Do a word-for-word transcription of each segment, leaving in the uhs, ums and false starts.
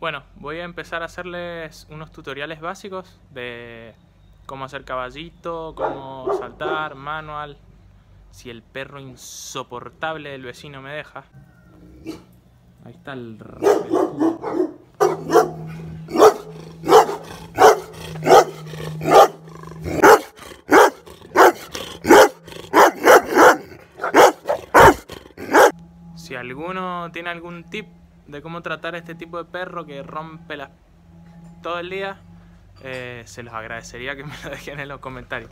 Bueno, voy a empezar a hacerles unos tutoriales básicos de cómo hacer caballito, cómo saltar, manual, si el perro insoportable del vecino me deja. Ahí está el pelotudo. Si alguno tiene algún tip de cómo tratar a este tipo de perro que rompe las todo el día, eh, se los agradecería que me lo dejen en los comentarios.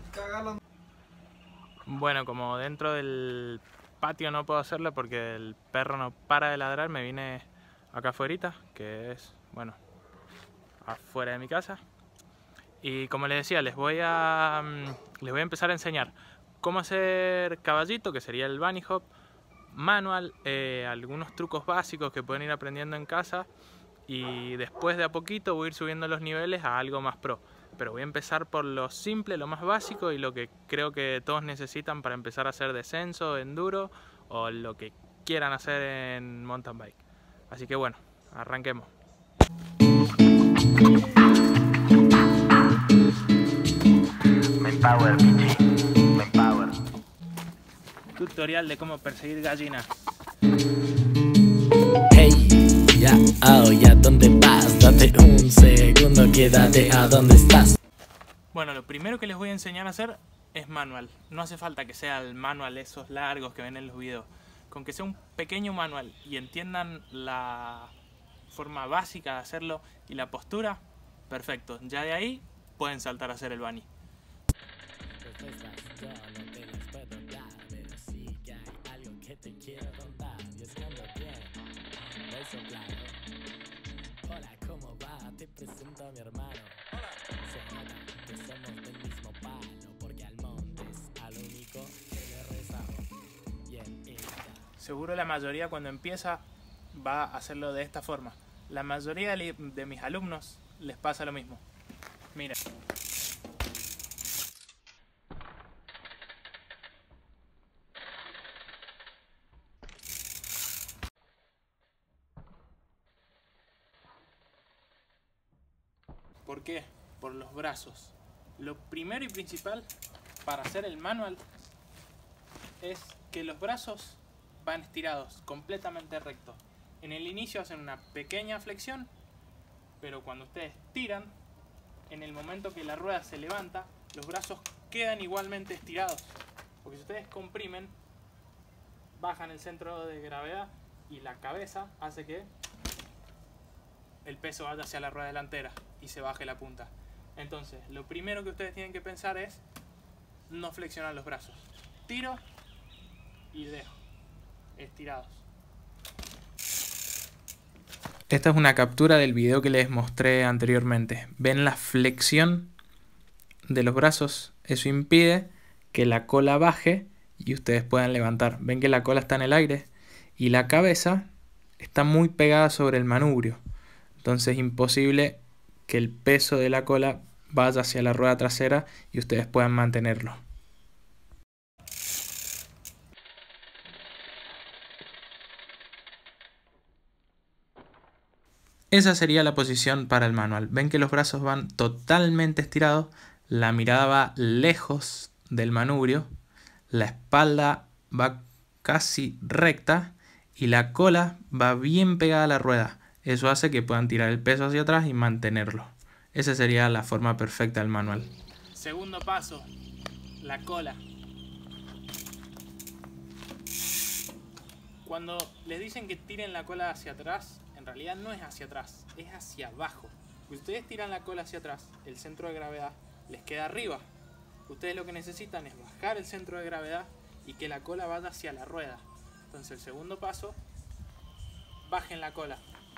Bueno, como dentro del patio no puedo hacerlo porque el perro no para de ladrar, me vine acá afuera, que es, bueno, afuera de mi casa. Y como les decía, les voy a les voy a empezar a enseñar cómo hacer caballito, que sería el bunny hop, manual, eh, algunos trucos básicos que pueden ir aprendiendo en casa, y después de a poquito voy a ir subiendo los niveles a algo más pro. Pero voy a empezar por lo simple, lo más básico y lo que creo que todos necesitan para empezar a hacer descenso, enduro o lo que quieran hacer en mountain bike. Así que bueno, arranquemos. Power, Power. Tutorial de cómo perseguir gallinas. Hey, ya, oh, ya, ¿dónde vas? Date un segundo, quédate a donde estás. Bueno, lo primero que les voy a enseñar a hacer es manual. No hace falta que sea el manual esos largos que ven en los videos. Con que sea un pequeño manual y entiendan la forma básica de hacerlo y la postura, perfecto. Ya de ahí pueden saltar a hacer el bunny. Hola, ¿cómo va? Te presento a mi hermano. Hola. Se nota que somos del mismo palo, porque al Montes, al único que le rezamos. Bien, seguro la mayoría cuando empieza va a hacerlo de esta forma. La mayoría de mis alumnos les pasa lo mismo. Mira. ¿Por qué? Por los brazos. Lo primero y principal para hacer el manual es que los brazos van estirados, completamente rectos. En el inicio hacen una pequeña flexión, pero cuando ustedes tiran, en el momento que la rueda se levanta, los brazos quedan igualmente estirados. Porque si ustedes comprimen, bajan el centro de gravedad y la cabeza hace que el peso vaya hacia la rueda delantera y se baje la punta. Entonces, lo primero que ustedes tienen que pensar es no flexionar los brazos. Tiro y dejo, estirados. Esta es una captura del video que les mostré anteriormente. ¿Ven la flexión de los brazos? Eso impide que la cola baje y ustedes puedan levantar. ¿Ven que la cola está en el aire? Y la cabeza está muy pegada sobre el manubrio. Entonces es imposible que el peso de la cola vaya hacia la rueda trasera y ustedes puedan mantenerlo. Esa sería la posición para el manual. Ven que los brazos van totalmente estirados, la mirada va lejos del manubrio, la espalda va casi recta y la cola va bien pegada a la rueda. Eso hace que puedan tirar el peso hacia atrás y mantenerlo. Esa sería la forma perfecta del manual. Segundo paso, la cola. Cuando les dicen que tiren la cola hacia atrás, en realidad no es hacia atrás, es hacia abajo. Si ustedes tiran la cola hacia atrás, el centro de gravedad les queda arriba. Ustedes lo que necesitan es bajar el centro de gravedad y que la cola vaya hacia la rueda. Entonces el segundo paso, bajen la cola.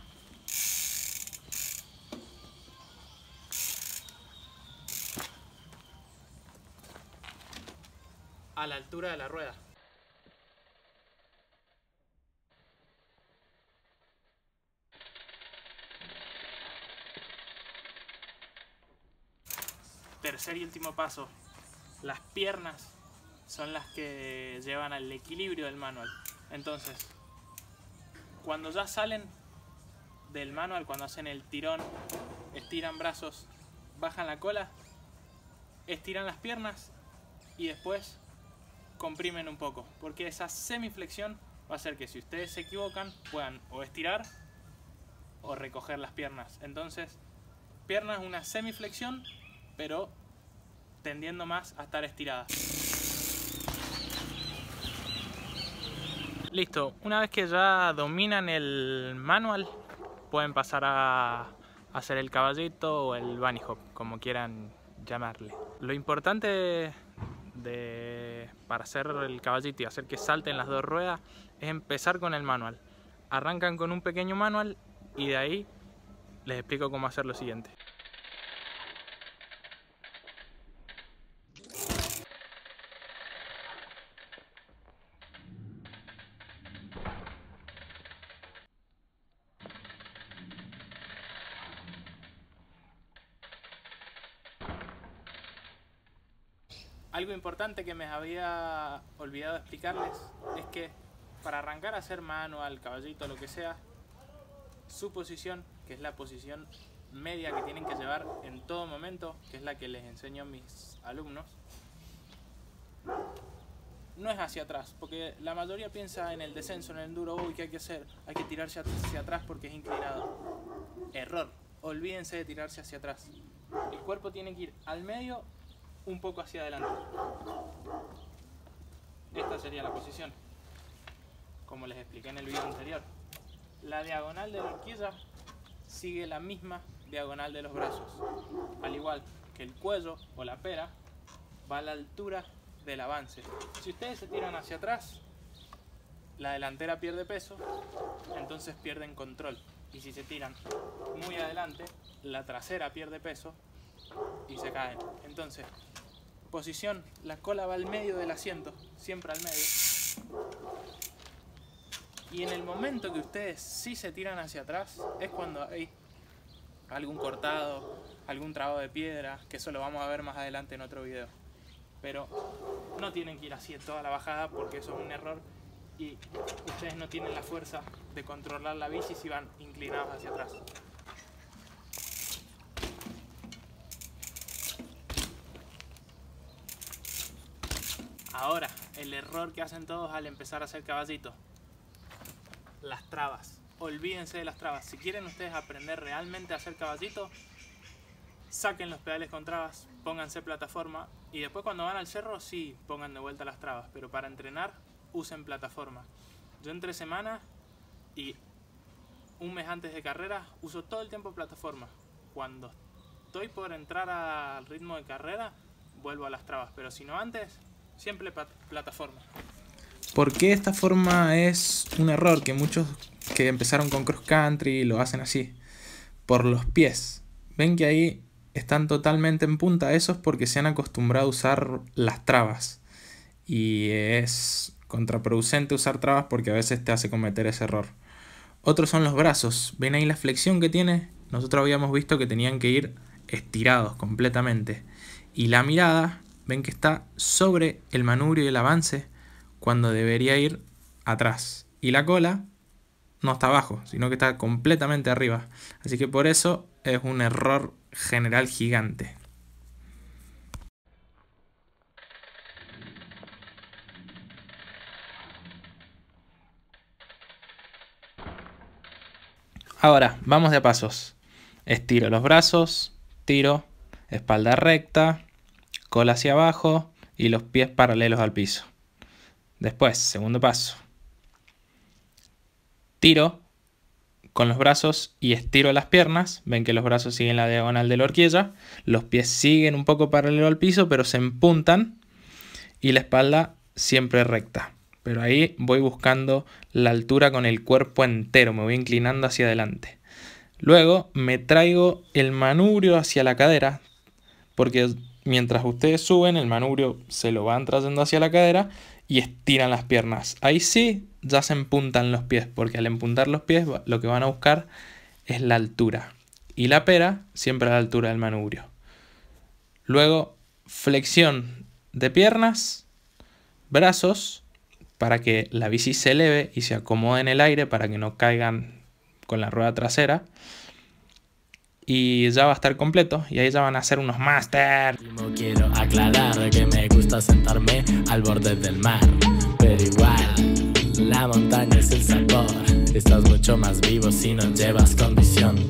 A la altura de la rueda. Tercer y último paso. Las piernas son las que llevan al equilibrio del manual. Entonces, cuando ya salen del manual cuando hacen el tirón, estiran brazos, bajan la cola, estiran las piernas y después comprimen un poco, porque esa semiflexión va a hacer que si ustedes se equivocan puedan o estirar o recoger las piernas. Entonces, piernas una semiflexión, pero tendiendo más a estar estiradas. Listo, una vez que ya dominan el manual, pueden pasar a hacer el caballito o el bunny hop, como quieran llamarle. Lo importante de, para hacer el caballito y hacer que salten las dos ruedas es empezar con el manual. Arrancan con un pequeño manual y de ahí les explico cómo hacer lo siguiente. Algo importante que me había olvidado explicarles es que para arrancar a hacer manual, caballito, lo que sea, su posición, que es la posición media que tienen que llevar en todo momento, que es la que les enseño a mis alumnos, no es hacia atrás, porque la mayoría piensa en el descenso, en el enduro, uy, ¿qué hay que hacer? Hay que tirarse hacia atrás porque es inclinado. Error, olvídense de tirarse hacia atrás. El cuerpo tiene que ir al medio, un poco hacia adelante. Esta sería la posición, como les expliqué en el video anterior. La diagonal de la horquilla sigue la misma diagonal de los brazos, al igual que el cuello o la pera va a la altura del avance. Si ustedes se tiran hacia atrás, la delantera pierde peso, entonces pierden control, y si se tiran muy adelante, la trasera pierde peso y se caen. Entonces, posición, la cola va al medio del asiento, siempre al medio. Y en el momento que ustedes sí se tiran hacia atrás, es cuando hay algún cortado, algún trabo de piedra, que eso lo vamos a ver más adelante en otro video. Pero no tienen que ir así en toda la bajada porque eso es un error y ustedes no tienen la fuerza de controlar la bici si van inclinados hacia atrás. Ahora, el error que hacen todos al empezar a hacer caballito. Las trabas. Olvídense de las trabas. Si quieren ustedes aprender realmente a hacer caballito, saquen los pedales con trabas, pónganse plataforma y después cuando van al cerro sí pongan de vuelta las trabas, pero para entrenar usen plataforma. Yo entre semana y un mes antes de carrera uso todo el tiempo plataforma. Cuando estoy por entrar al ritmo de carrera vuelvo a las trabas, pero si no antes, siempre plataforma. ¿Por qué esta forma es un error? Que muchos que empezaron con cross country lo hacen así. Por los pies. Ven que ahí están totalmente en punta. Eso es porque se han acostumbrado a usar las trabas. Y es contraproducente usar trabas porque a veces te hace cometer ese error. Otros son los brazos. ¿Ven ahí la flexión que tiene? Nosotros habíamos visto que tenían que ir estirados completamente. Y la mirada, ven que está sobre el manubrio y el avance cuando debería ir atrás. Y la cola no está abajo, sino que está completamente arriba. Así que por eso es un error general gigante. Ahora, vamos de a pasos. Estiro los brazos, tiro, espalda recta, cola hacia abajo y los pies paralelos al piso. Después, segundo paso. Tiro con los brazos y estiro las piernas. Ven que los brazos siguen la diagonal de la horquilla. Los pies siguen un poco paralelo al piso, pero se empuntan. Y la espalda siempre recta. Pero ahí voy buscando la altura con el cuerpo entero. Me voy inclinando hacia adelante. Luego me traigo el manubrio hacia la cadera. Porque mientras ustedes suben, el manubrio se lo van trayendo hacia la cadera y estiran las piernas. Ahí sí ya se empuntan los pies, porque al empuntar los pies lo que van a buscar es la altura. Y la pera siempre a la altura del manubrio. Luego flexión de piernas, brazos, para que la bici se eleve y se acomode en el aire para que no caigan con la rueda trasera. Y ya va a estar completo. Y ahí ya van a hacer unos máster. Quiero aclarar que me gusta sentarme al borde del mar, pero igual la montaña es el sabor. Estás mucho más vivo si no llevas condición.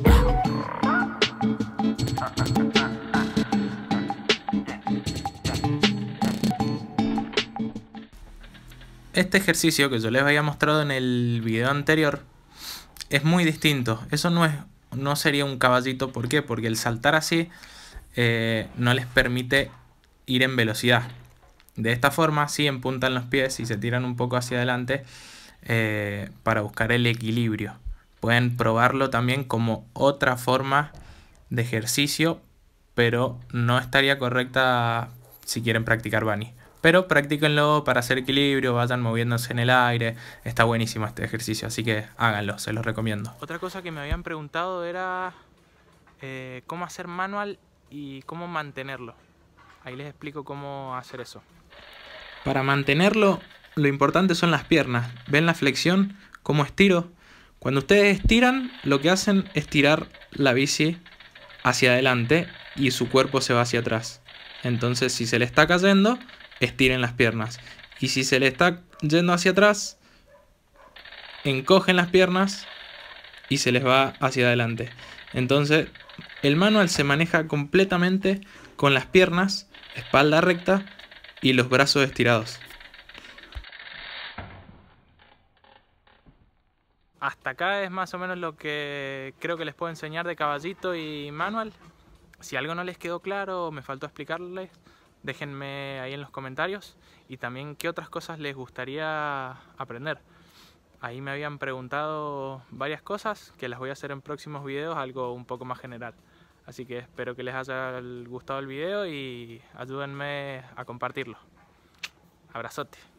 Este ejercicio que yo les había mostrado en el video anterior es muy distinto. Eso no es, no sería un caballito. ¿Por qué? Porque el saltar así eh, no les permite ir en velocidad. De esta forma sí empuntan los pies y se tiran un poco hacia adelante eh, para buscar el equilibrio. Pueden probarlo también como otra forma de ejercicio, pero no estaría correcta si quieren practicar bunny. Pero practíquenlo para hacer equilibrio, vayan moviéndose en el aire. Está buenísimo este ejercicio, así que háganlo, se los recomiendo. Otra cosa que me habían preguntado era eh, cómo hacer manual y cómo mantenerlo. Ahí les explico cómo hacer eso. Para mantenerlo, lo importante son las piernas. ¿Ven la flexión? ¿Cómo estiro? Cuando ustedes estiran, lo que hacen es tirar la bici hacia adelante y su cuerpo se va hacia atrás. Entonces, si se le está cayendo, estiren las piernas. Y si se le está yendo hacia atrás, encogen las piernas y se les va hacia adelante. Entonces, el manual se maneja completamente con las piernas, espalda recta y los brazos estirados. Hasta acá es más o menos lo que creo que les puedo enseñar de caballito y manual. Si algo no les quedó claro o me faltó explicarles, déjenme ahí en los comentarios. Y también qué otras cosas les gustaría aprender. Ahí me habían preguntado varias cosas que las voy a hacer en próximos videos, algo un poco más general. Así que espero que les haya gustado el video y ayúdenme a compartirlo. Abrazote.